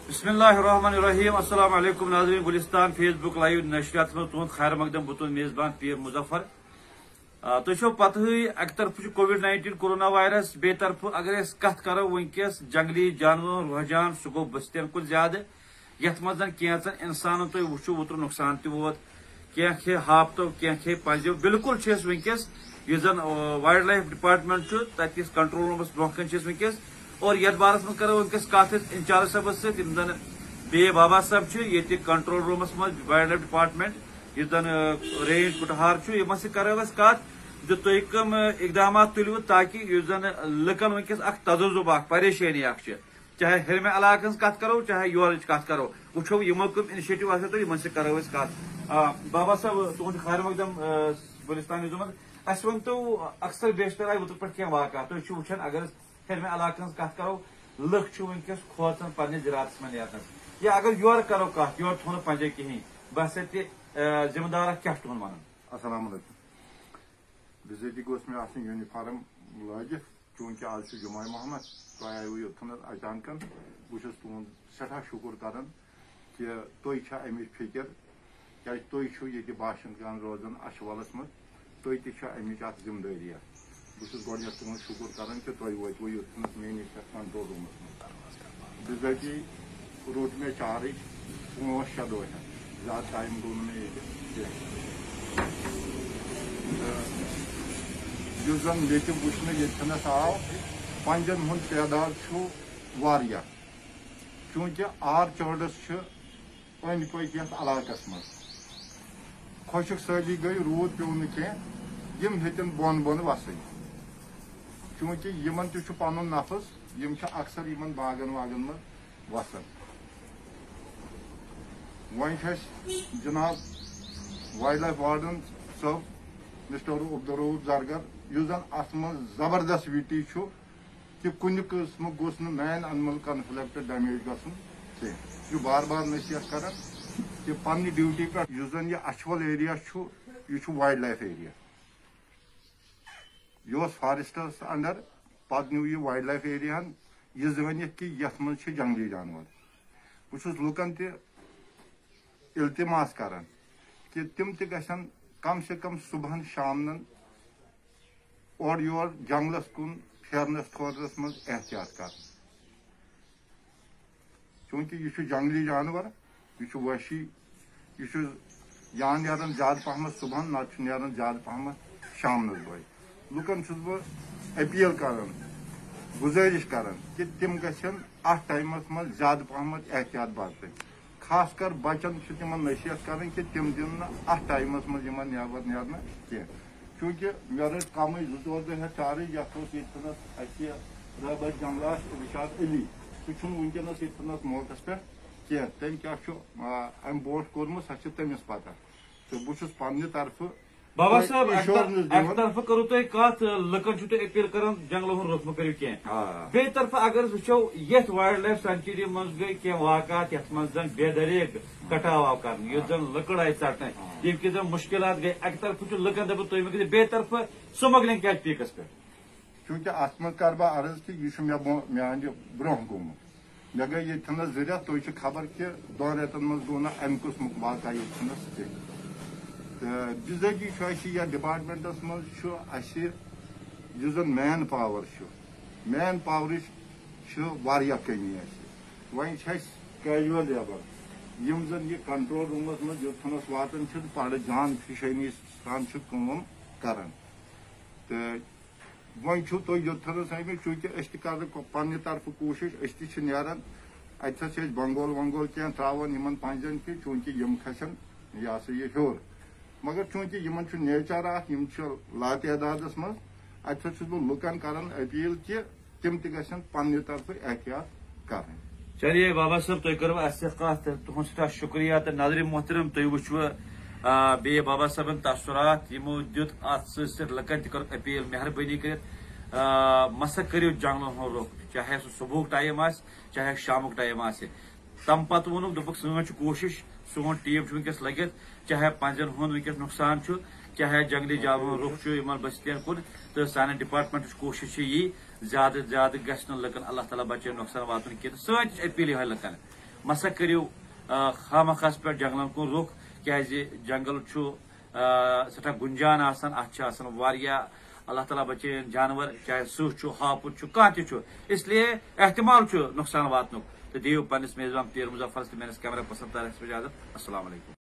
बिस्मिल्लाहिर्रहमानिर्रहीम अस्सलाम वालेकुम नाज़रीन गुलिस्तान फेसबुक लाइव नशरियात में तुहद खैर मकदम बुतुन मेजबान पीर मुजफ्फर तुम पत अक तरफ कोविड-19 कोरोना वायरस बे तरफ अगर कत करो वनकस जंगली जानवरों रुझान सह गो बस्तियन कुल ज्यादा यथ मज कैंचन इंसान तुम वो वुतर नुकसान तोत क्या खे हापतो क्या खे पजो बिल्कुल वनकस जन वाइल्ड लाइफ डिपार्टमेंट तथिस कंट्रोल रूमस ब्रोह वनकस और यथ बारस में करो वनकस कत इंचार्ज सबस सन बे बाबा सब ये कंट्रोल रूमस मज वाइल्ड लाइफ डिपार्टमेंट जन रेंज कुटहार करो कत जो तुम कम इकदाम तुलव ताकि जन लुकन वनकस तजुब परेशानी चाहे हिरमे इलाक कत करो चाहे योर कत करो वो यमो कम इनिशिएटिव तो करो कत बाबा साहब तुद खैर मकदम गुलिस्तान अस वन तो अक्सर बेशतर आई वुतर पे क्या वाक़ तुम वुचान अगर हिरमे इलाक कत करो लुक वनकस खोचन पे ज़राअत मन नेरनस या अगर योर करो कत योर थो पंजे कहें बस जिम्मेदार क्या तुम वन अस्सलाम वालेकुम बिज़ाती गोस मे आसन यूनिफॉर्म लागित चूंकि आज जुमा मोहम्मद तुम आयो योन अचानक बहुत तुद सठा शुक्र कर कि तुम अमिच फिक्र क्या तुम ये बाशिंदगान रोजान अशवलस मज तुम अमिच अत जिम्मेदारी बहुत गोड तुद शुक्र कर कि तुम वो योन मेनिस कंट्रोल रूमस मज बिज़ाती रोट मे चार्ज 5-6 दह ज़्यादा टाइम गो जन ये वुचन आव पंजन हूं तादाद चूंकि आर चौड़स अंद पक इलाकस मज खुशक साली गई रूद पे कम हेतन बोन बोन वसन चूंकि यमन तुन नफस यम अक्सर इन बागन वागन मज वसन वन जनाब वाइल्ड लाइफ वार्डन सब मिस्टर अब्दुल जरगर जन अत जबरदस्त विटी कि कुन किस्म गोस मैन एनिमल कन्फ्लिक्ट डैमेज गो बार बार नसीहत कर कि पन्नी ड्यूटी पे जन यह अछवल एरिया यह वाइल्ड लाइफ एरिया यह फॉरेस्टस अंडर पे न्यू यह वाइल्ड लाइफ एरिया यह जनित कि यथ मज जंगली जानवर बहुत लुकन इल्तिमास कर कि तिम गन कम से कम सुबह शाम और योर जंगलस कुन फेरनस खोदरस मज एहतियात कर चूंकि यह जंगली जानवर यह वहशी यह या नीरान ज्यादा पहम सुबह ना ज्यादा पहम शाम बे लुकन बह अपील कर गुजारिश कर कि तिम गन अत टाइमस मज ज्यादा पहम एहतियात बरत खास कर बचन तिम नसीहत कर कि तिम दिन अत टाइमस मज नबर नेरन कह चूंकि मे रट कम 2-4 दह चार्ज ये रबर जंगलात विशाद अली सह वनकस ये मौकस पे कह तम क्या अम बोट कोर्मुत सह तमिस पता तो बहुत पन्ने तरफ बाबा साहब एक तरफ करो तुम कत लुकन अपील कर जंगलों हूं रुख करो कह बे तरफ अगर वो ये वाइल्ड लाइफ सेंचुरी मज गई कह वाकत ये मज जन बेदरीक कटाव आव कर जन लकड़ आई षटन ये जन मुश्किल गई अक तरफ लुकन दप तुम बे तरफ स्मगलिंग क्या पीकस पे चूंकि अत मज कर बह अर्ज कि यह मान ब्रोह गोमुत मे गई ये जरिया तुम खबर कि 2 रेतन मज गो ना अम किस्मुक वाक़ ये बिज़ाती या डिपार्टमेंटस मज जन मैन पावर कमी वन कैजुअल लेबर यम जन यह कंट्रोल रूमस मज योथनस वातन बड़ जान फिशनी सान कर वन तुम योथनस आम चूंकि कर पन्ने तरफ कोशिश नान अत बंगोल वंगोल क्या त्रावन इन पंजन कि चूंकि यम खसन यह सा यह हर मगर चूंकि इन नेचर अम लातादाद मज अत लुकन कर अपील कि तिम तन पन्ने तरफ एहतियात कर चलिए बाबा साहब तुम करो कत तुद सठा शुक्रिया तो नाज़रीन मोहतरम तुम वो बे बाबा साहब तसरात यमो दुत अत लुकन तक अपील मेहरबानी कर मसा करो जंगलों हूं रुख चाहे सह सुबह टाइम आ चाहे शाम टाइम आ तम पत वोन दोपक सन कोशिश सोन टीम वनकस लगित चाहे पंजन हूं वनकस नुकसान चाहे जंगली जानवर रुख इन बस्तियन कुन तो सान डिपार्टमेंट कोशिश यी ज्यादा ज्यादा गन लुकन अल्लाह ताला बचे नुकसान वातन कह सन अपील यह लुकन مسا کٔرِو خامخاس پٮ۪ٹھ جنگلن کُن رُخ کیازِ جنگل چھُ سٹھاہ گُنجان آسان اتھ چھِ آسان واریاہ اللہ تعالیٰ بچٲیِن جانور چاہے سٕہہ چھُ ہاپُت چھُ کانٛہہ تہِ چھُ اس لیے احتمال چھُ نۄقصان واتنُک تہٕ دِیِو پننِس میزبان پیٖر مُظفرس تہٕ میٲنِس کیمرا پرسن طارق اجازت. السلام علیکم.